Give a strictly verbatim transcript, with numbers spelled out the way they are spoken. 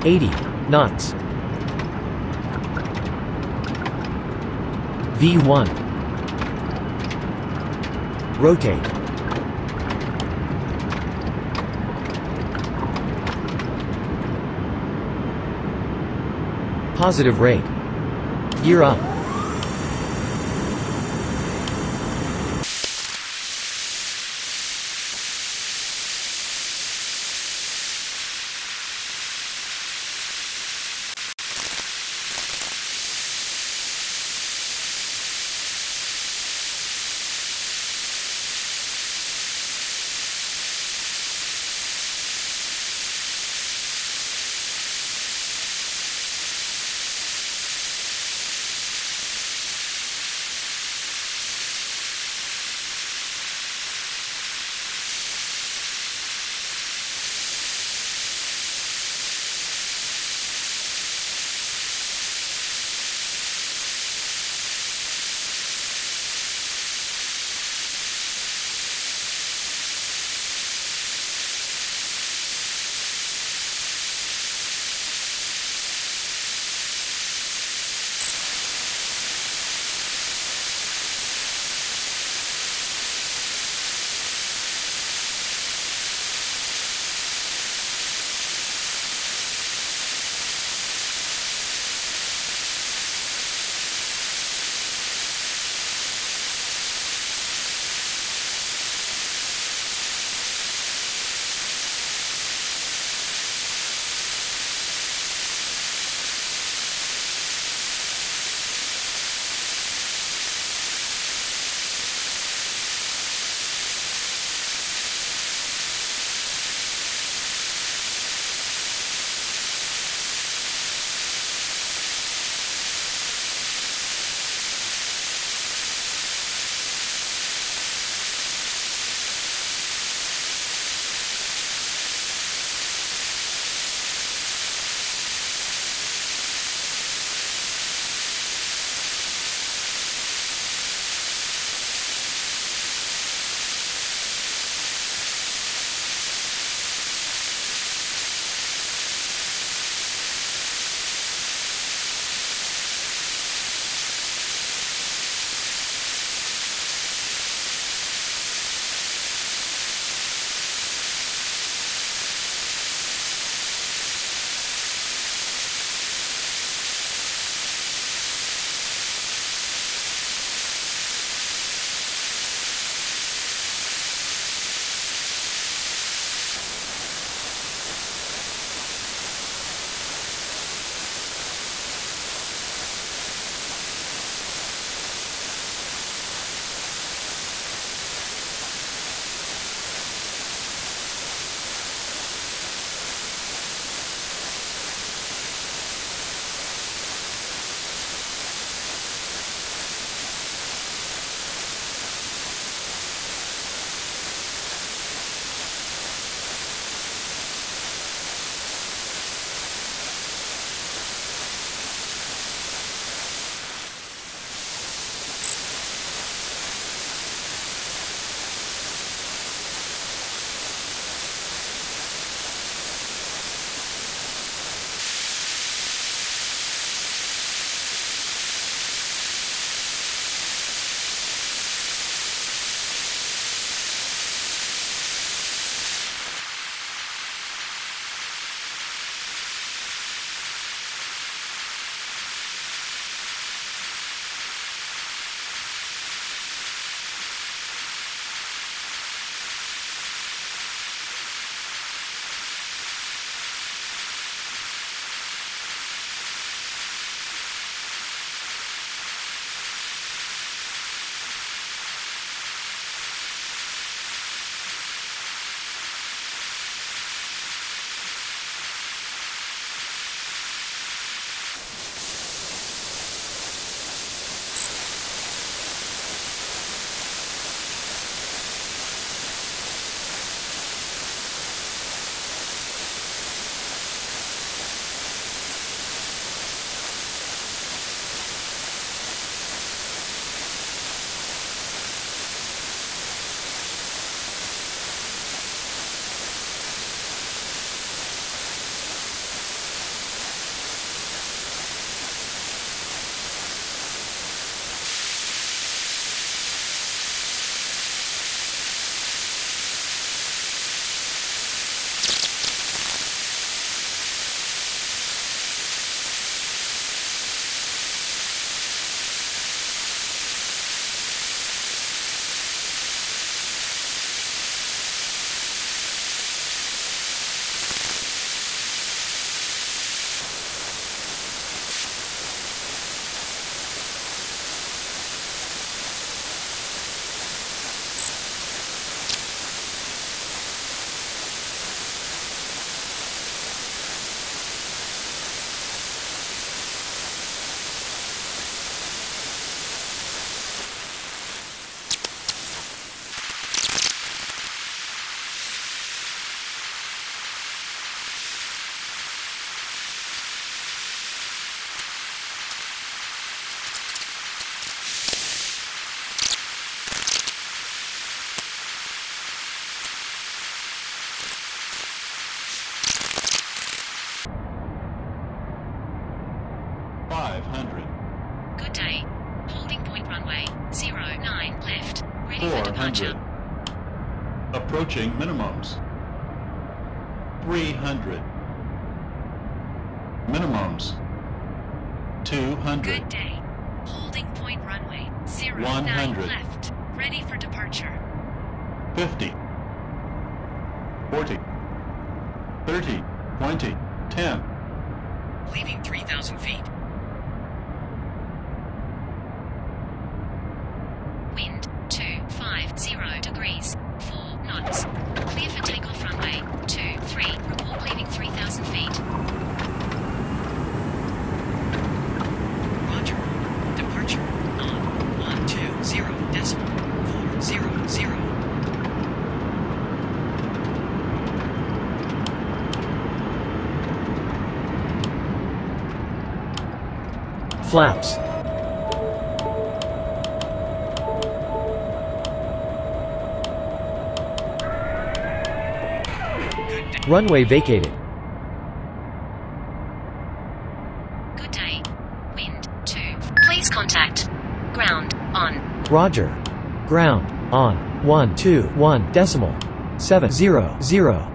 eighty knots. V one. Rotate. Positive rate. Gear up. five hundred. Good day. Holding point runway zero nine left. Ready for four departure. hundred. Approaching minimums. three hundred. Minimums. two hundred. Good day. Holding point runway zero one nine hundred. left. Ready for departure. fifty. forty. thirty. twenty. ten. Leaving three thousand feet. Wind two five zero degrees. four knots. Clear for takeoff runway two three. Report leaving three thousand feet. Roger. Departure on one two zero decimal four zero zero. Flaps. Runway vacated. Good day. Wind two. Please contact ground on. Roger. Ground on one two one decimal seven zero zero.